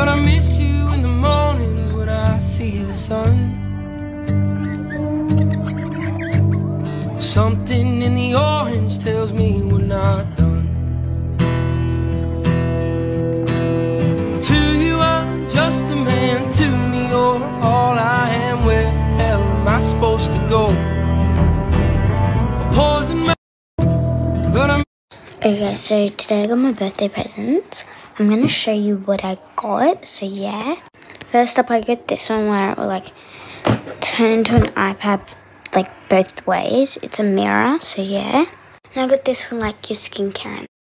But I miss you in the mornings when I see the sun. Something in the orange tells me we're not done. To you I'm just a man, to me you're all I am. Where the hell am I supposed to go? I'm pausing my... but I'm... Okay, so today I got my birthday presents. I'm gonna show you what I got, so yeah. First up, I got this one where it will like turn into an iPad like both ways. It's a mirror, so yeah. And I got this for like your skincare.